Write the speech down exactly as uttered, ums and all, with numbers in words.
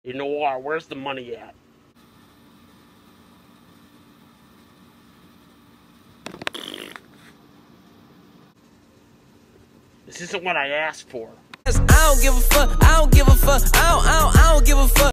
You know what? Where's the money at? This isn't what I asked for. I don't give a fuck, I don't give a fuck, I don't, I don't, I don't give a fuck.